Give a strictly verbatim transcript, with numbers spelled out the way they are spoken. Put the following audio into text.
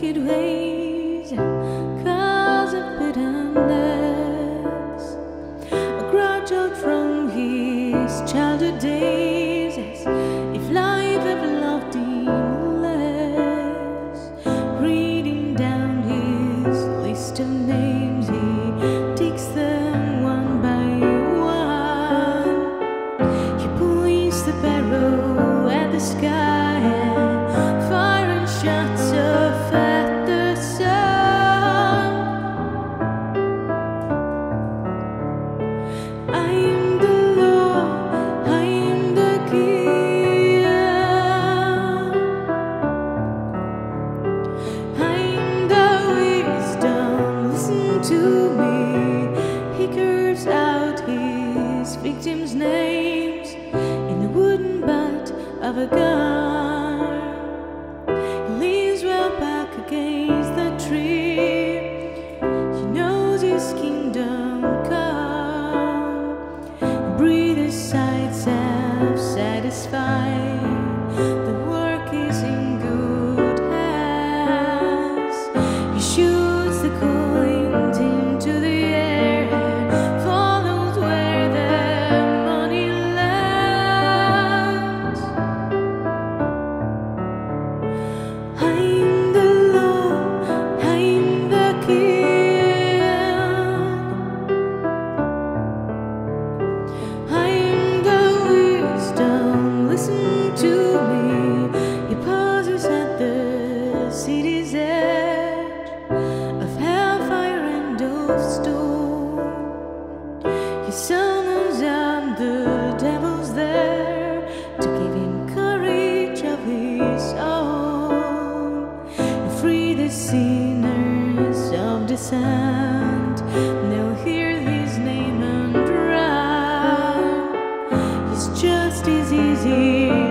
wicked ways, cause of bitterness, a grudge out from his childhood days, as if life ever loved him less. Reading down his list of names, he takes them one by one. He points the barrow at the sky, shots off at the sun. I am the law, I am the king. I am the wisdom, listen to me. He curves out his victims' names in the wooden butt of a gun. Against the tree, he knows his kingdom come. Breathe his sights self-satisfied. The work is in good hands. He shoots the coins into the air and follows where the money lands. I city's edge of hellfire and of stone. He summons up the devils there to give him courage of his own and free the sinners of the sand. They'll hear his name and run. His justice is easy.